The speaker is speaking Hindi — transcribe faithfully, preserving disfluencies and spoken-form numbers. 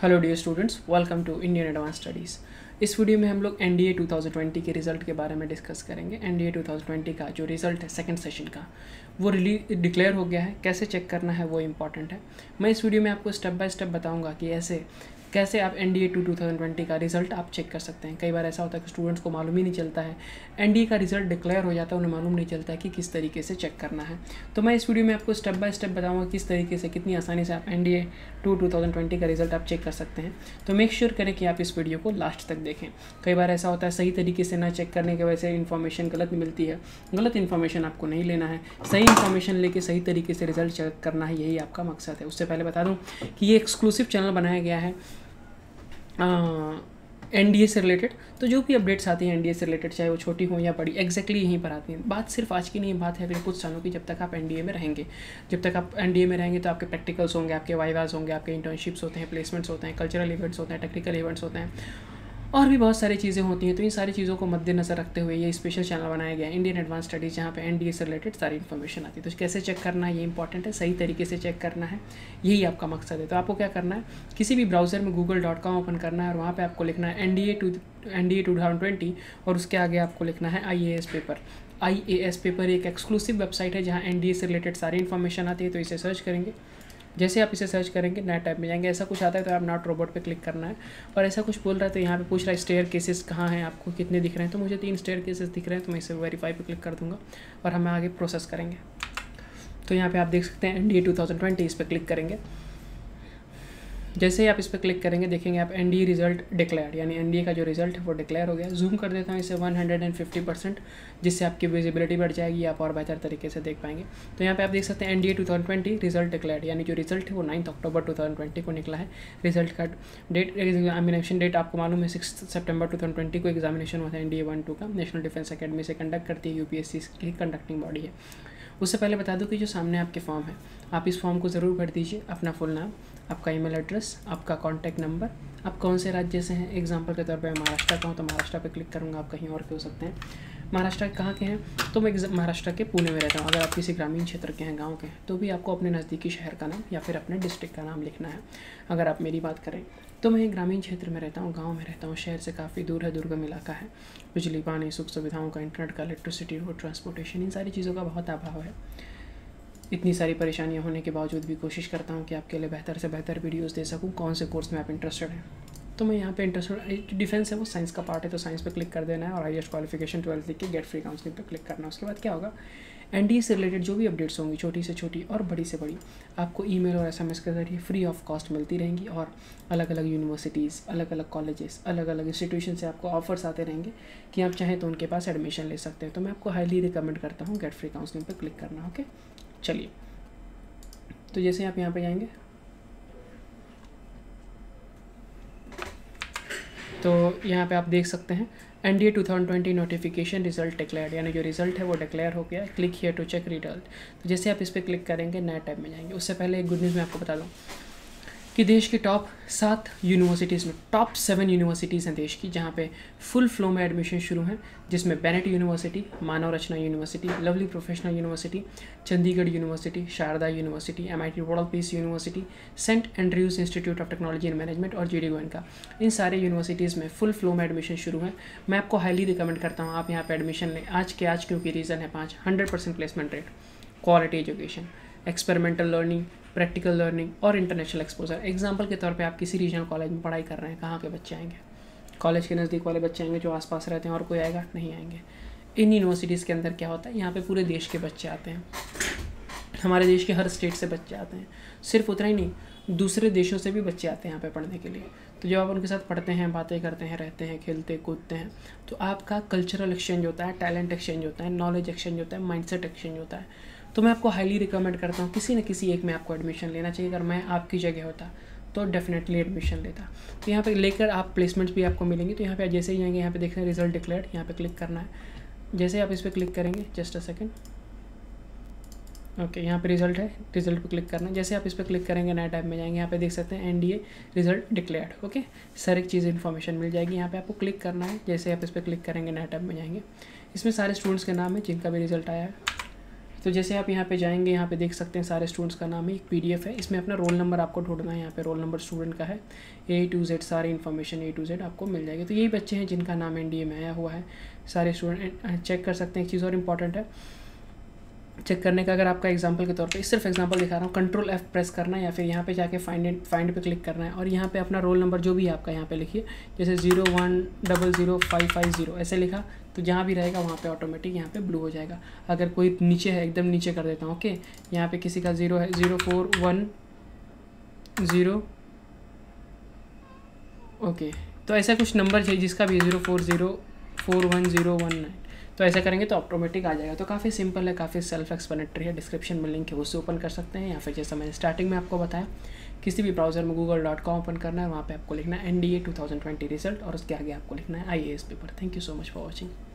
Hello dear students, welcome to Indian advance studies. इस वीडियो में हम लोग एनडीए टू थाउज़ेंड ट्वेंटी के रिज़ल्ट के बारे में डिस्कस करेंगे। एनडीए टू थाउज़ेंड ट्वेंटी का जो रिज़ल्ट है सेकंड सेशन का, वो रिलीज डिक्लेयर हो गया है। कैसे चेक करना है वो इम्पॉर्टेंट है। मैं इस वीडियो में आपको स्टेप बाय स्टेप बताऊंगा कि ऐसे कैसे आप एनडीए टू थाउज़ेंड ट्वेंटी का रिज़ल्ट आप चेक कर सकते हैं। कई बार ऐसा होता है कि स्टूडेंट्स को मालूम ही नहीं चलता है, एनडीए का रिज़ल्ट डिक्लेयर हो जाता है, उन्हें मालूम नहीं चलता है कि किस तरीके से चेक करना है। तो मैं इस वीडियो में आपको स्टेप बाय स्टेप बताऊंगा किस तरीके से, कितनी आसानी से आप एनडीए टू थाउज़ेंड ट्वेंटी का रिज़ल्ट आप चेक कर सकते हैं। तो मेक श्योर करें कि आप इस वीडियो को लास्ट तक देखें। कई बार ऐसा होता है सही तरीके से ना चेक करने की वजह से इन्फॉर्मेशन गलत मिलती है। गलत इन्फॉर्मेशन आपको नहीं लेना है, सही इन्फॉर्मेशन लेके सही तरीके से रिजल्ट चेक करना है, यही आपका मकसद है। उससे पहले बता दूं कि ये एक्सक्लूसिव चैनल बनाया गया है एनडीए से रिलेटेड। तो जो भी अपडेट्स आती हैं एनडीए से रिलेटेड, चाहे वो छोटी हो या बड़ी, एग्जैक्टली यहीं पर आती हैं। बात सिर्फ आज की नहीं, बात है अगले कुछ सालों की। जब तक आप एनडीए में रहेंगे जब तक आप एनडीए में रहेंगे तो आपके प्रैक्टिकल्स होंगे, आपके वाइवास होंगे, आपके इंटर्नशिप्स होते हैं, प्लेसमेंट्स होते हैं, कल्चरल इवेंट्स होते हैं, टेक्निकल इवेंट्स होते हैं, और भी बहुत सारी चीज़ें होती हैं। तो इन सारी चीज़ों को मद्देनजर रखते हुए ये स्पेशल चैनल बनाया गया है इंडियन एडवांस स्टडीज़, जहाँ पे एनडीए से रिलेटेड सारी इन्फॉर्मेशन आती है। तो कैसे चेक करना है ये इंपॉर्टेंट है, सही तरीके से चेक करना है, यही आपका मकसद है। तो आपको क्या करना है, किसी भी ब्राउज़र में गूगल डॉट कॉम ओपन करना है और वहाँ पर आपको लिखना है N D A two N D A two thousand twenty और उसके आगे आपको लिखना है I A S paper. I A S paper एक एक्सक्लूसिव वेबसाइट है जहाँ एनडीए से रिलेटेड सारी इन्फॉर्मेशन आती है। तो इसे सर्च करेंगे। जैसे आप इसे सर्च करेंगे नया टैब में जाएंगे, ऐसा कुछ आता है तो आप नॉट रोबोट पे क्लिक करना है। और ऐसा कुछ बोल रहा है तो यहाँ पे पूछ रहा है स्टेयर केसेस कहाँ हैं, आपको कितने दिख रहे हैं। तो मुझे तीन स्टेयर केसेस दिख रहे हैं, तो मैं इसे वेरीफाई पे क्लिक कर दूँगा और हम आगे प्रोसेस करेंगे। तो यहाँ पे आप देख सकते हैं एनडीए टू थाउज़ेंड ट्वेंटी, इस पर क्लिक करेंगे। जैसे ही आप इस पर क्लिक करेंगे देखेंगे आप एनडीए रिजल्ट डिक्लेयर, यानी एनडीए का जो रिजल्ट है वो डिक्लेयर हो गया। जूम कर देता हूँ इसे वन हंड्रेड फिफ्टी परसेंट, जिससे आपकी विजिबिलिटी बढ़ जाएगी, आप और बेहतर तरीके से देख पाएंगे। तो यहाँ पे आप देख सकते हैं NDA two thousand twenty result declare, यानी जो रिजल्ट है वो ninth October two thousand twenty को निकला है। रिजल्ट का डेट, एग्जामिनेशन डेट आपको मालूम है सिक्स सितंबर टू थाउज़ेंड ट्वेंटी को एग्जामिनेशन हुआ था एनडीए वन टू का। नेशनल डिफेंस अकेडमी से कंडक्ट करती है, यूपीएससी की कंडक्टिंग बॉडी है। उससे पहले बता दूं कि जो सामने आपके फॉर्म है, आप इस फॉर्म को ज़रूर भर दीजिए। अपना फुल नाम, आपका ईमेल एड्रेस, आपका कॉन्टैक्ट नंबर, आप कौन से राज्य से हैं। एग्जांपल के तौर पे मैं महाराष्ट्र का हूँ तो महाराष्ट्र पे क्लिक करूँगा, आप कहीं और के हो सकते हैं। महाराष्ट्र कहाँ के हैं, तो मैं महाराष्ट्र के पुणे में रहता हूँ। अगर आप किसी ग्रामीण क्षेत्र के हैं, गाँव के हैं, तो भी आपको अपने नज़दीकी शहर का नाम या फिर अपने डिस्ट्रिक्ट का नाम लिखना है। अगर आप मेरी बात करें तो मैं ग्रामीण क्षेत्र में रहता हूँ, गांव में रहता हूँ, शहर से काफ़ी दूर है, दुर्गम इलाका है। बिजली, पानी, सुख सुविधाओं का, इंटरनेट का, इलेक्ट्रिसिटी, रोड ट्रांसपोर्टेशन, इन सारी चीज़ों का बहुत अभाव है। इतनी सारी परेशानियां होने के बावजूद भी कोशिश करता हूं कि आपके लिए बेहतर से बेहतर वीडियोस दे सकूं। कौन से कोर्स में आप इंटरेस्टेड हैं, तो मैं यहाँ पे इंटरेस्टेड, डिफेंस है वो साइंस का पार्ट है, तो साइंस पे क्लिक कर देना है और हाईएस्ट क्वालिफिकेशन ट्वेल्थ लिख के गेट फ्री काउंसलिंग पे क्लिक करना है। उसके बाद क्या होगा, एनडीए से रिलेटेड जो भी अपडेट्स होंगी, छोटी से छोटी और बड़ी से बड़ी, आपको ईमेल और एसएमएस के जरिए फ्री ऑफ कॉस्ट मिलती रहेंगी। और अलग अलग यूनिवर्सिटीज़, अलग अलग कॉलेजेस, अलग अलग इंस्टीट्यूशन से आपको ऑफर्स आते रहेंगे कि आप चाहें तो उनके पास एडमिशन ले सकते हैं। तो मैं आपको हाईली रिकमेंड करता हूँ गेट फ्री काउंसलिंग पर क्लिक करना। ओके, चलिए। तो जैसे आप यहाँ पे जाएंगे तो यहाँ पे आप देख सकते हैं NDA two thousand twenty notification result declared, यानी जो रिजल्ट है वो डिक्लेयर हो गया। Click here to check result. तो जैसे आप इस पर क्लिक करेंगे नया टैब में जाएंगे। उससे पहले एक गुड न्यूज़ मैं आपको बता दूँ कि देश की टॉप सात यूनिवर्सिटीज़ में, टॉप सेवन यूनिवर्सिटीज़ हैं देश की, जहाँ पे फुल फ्लो में एडमिशन शुरू हैं, जिसमें Bennett university, Manav Rachna university, lovely professional university, Chandigarh university, Sharda university, MIT world peace university, saint Andrews institute of technology and management और जीडी गोयनका, इन सारे यूनिवर्सिटीज़ में फुल फ्लो में एडमिशन शुरू है। मैं आपको हाईली रिकमेंड करता हूँ आप यहाँ पर एडमिशन लें आज के आज, क्योंकि रीज़न है पाँच, hundred percent placement rate, quality education, experimental learning, practical learning और इंटरनेशनल एक्सपोजर। एग्जांपल के तौर पे आप किसी रीजनल कॉलेज में पढ़ाई कर रहे हैं, कहाँ के बच्चे आएंगे, कॉलेज के नज़दीक वाले बच्चे आएंगे जो आसपास रहते हैं, और कोई आएगा नहीं आएंगे। इन यूनिवर्सिटीज़ के अंदर क्या होता है, यहाँ पे पूरे देश के बच्चे आते हैं, हमारे देश के हर स्टेट से बच्चे आते हैं। सिर्फ उतना ही नहीं, दूसरे देशों से भी बच्चे आते हैं यहाँ पे पढ़ने के लिए। तो जब आप उनके साथ पढ़ते हैं, बातें करते हैं, रहते हैं, खेलते कूदते हैं, तो आपका कल्चरल एक्सचेंज होता है, टैलेंट एक्सचेंज होता है, नॉलेज एक्सचेंज होता है, माइंडसेट एक्सचेंज होता है। तो मैं आपको हाईली रिकमेंड करता हूँ किसी न किसी एक में आपको एडमिशन लेना चाहिए। अगर मैं आपकी जगह होता तो डेफिनेटली एडमिशन लेता। तो यहाँ पे लेकर आप प्लेसमेंट्स भी आपको मिलेंगी। तो यहाँ पे जैसे ही जाएंगे, यहाँ पे देखते हैं रिजल्ट डिक्लेयर्ड, यहाँ पे क्लिक करना है। जैसे आप इस पर क्लिक करेंगे, जस्ट अ सेकेंड, ओके, यहाँ पे रिजल्ट है, रिजल्ट पे क्लिक करना है। जैसे आप इस पर क्लिक करेंगे नया टैब में जाएंगे, यहाँ पे देख सकते हैं NDA result declared. Okay, sir एक चीज़ इन्फॉर्मेशन मिल जाएगी। यहाँ पे आपको क्लिक करना है। जैसे आप इस पर क्लिक करेंगे नया टैब में जाएंगे, इसमें सारे स्टूडेंट्स के नाम है जिनका भी रिजल्ट आया है। तो जैसे आप यहाँ पे जाएंगे, यहाँ पे देख सकते हैं सारे स्टूडेंट्स का नाम है, एक पीडीएफ है, इसमें अपना रोल नंबर आपको ढूंढना है। यहाँ पे रोल नंबर स्टूडेंट का है, ए टू जेड सारी इन्फॉर्मेशन ए टू जेड आपको मिल जाएगी। तो यही बच्चे हैं जिनका नाम एनडीए में आया हुआ है, सारे स्टूडेंट चेक कर सकते हैं। एक चीज़ और इंपॉर्टेंट है चेक करने का, अगर आपका एग्जांपल के तौर पे, सिर्फ एग्जांपल दिखा रहा हूँ, कंट्रोल एफ प्रेस करना है या फिर यहाँ पे जाके फाइंड फाइंड पे क्लिक करना है और यहाँ पे अपना रोल नंबर जो भी है आपका यहाँ पे लिखिए, जैसे zero one double zero five five zero ऐसे लिखा, तो जहाँ भी रहेगा वहाँ पे ऑटोमेटिक यहाँ पे ब्लू हो जाएगा। अगर कोई नीचे है, एकदम नीचे कर देता हूँ, ओके, यहाँ पे किसी का ज़ीरो है, zero four one zero, okay, तो ऐसा कुछ नंबर चाहिए जिसका भी zero four zero four one zero one nine, तो ऐसा करेंगे तो ऑटोमेटिक आ जाएगा। तो काफ़ी सिंपल है, काफ़ी सेल्फ एक्सप्लेनेटरी है। डिस्क्रिप्शन में लिंक है, उससे ओपन कर सकते हैं, या फिर जैसा मैंने स्टार्टिंग में आपको बताया किसी भी ब्राउज़र में गूगल डॉट कॉम ओपन करना है, वहाँ पे आपको लिखना है N D A two thousand twenty result और उसके आगे आपको लिखना है I A S paper. Thank you so much for watching.